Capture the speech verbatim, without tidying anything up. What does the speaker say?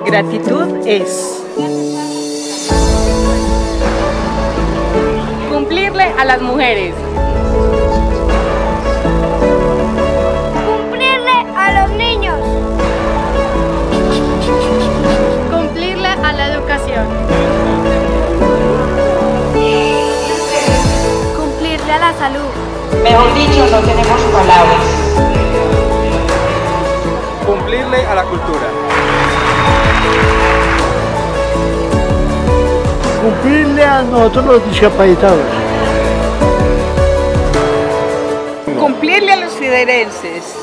Gratitud es cumplirle a las mujeres, cumplirle a los niños, cumplirle a la educación, cumplirle a la salud. Mejor dicho, no tenemos palabras. Cumplirle a la cultura. Cumplirle a nosotros los discapacitados. cumplirle a los figuerenses.